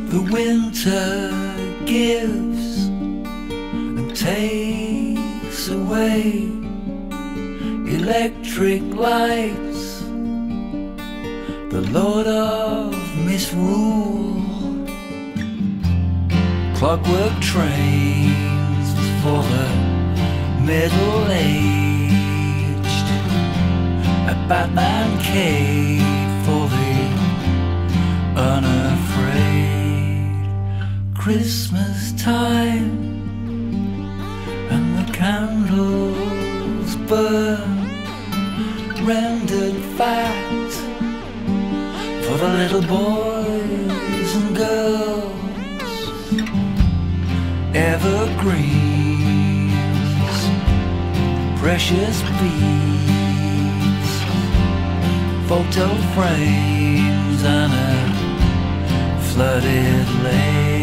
The winter gives and takes away electric lights, the lord of misrule. Clockwork trains for the middle-aged, a Batman cave for the unafraid. Christmas time and the candles burn, rendered fat for the little boys and girls. Evergreens, precious beads, photo frames and a flooded lake.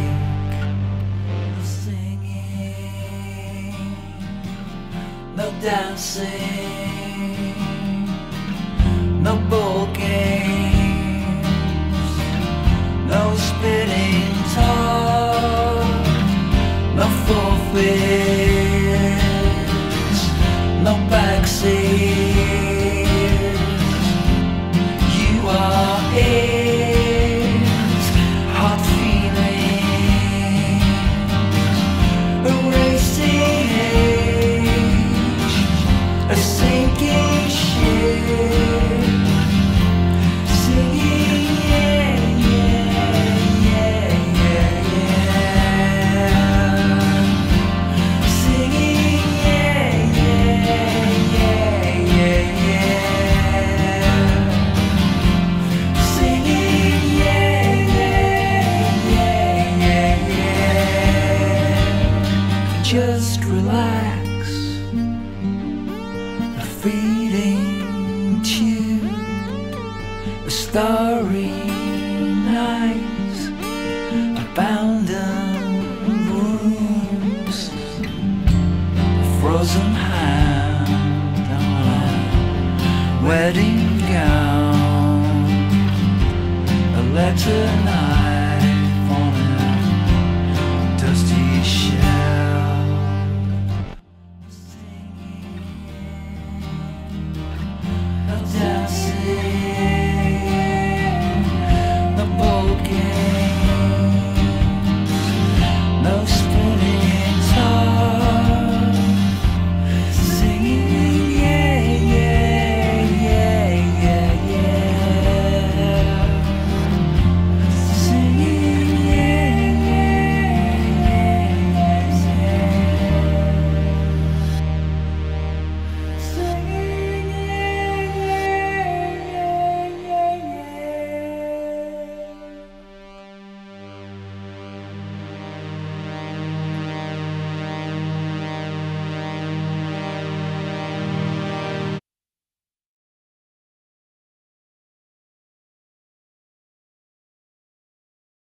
Singing, no dancing, no ball games, no spinning top, no forfeits, no backseats. You are it, hot feelings, erasing age, a sinking ship, singing yeah, yeah, yeah, yeah. Singing yeah, yeah, yeah, yeah, yeah. Singing yeah, yeah, yeah, yeah. Just relax, a feeding tube, a starry night, abandoned rooms, a frozen hand on a wedding gown, a letter night.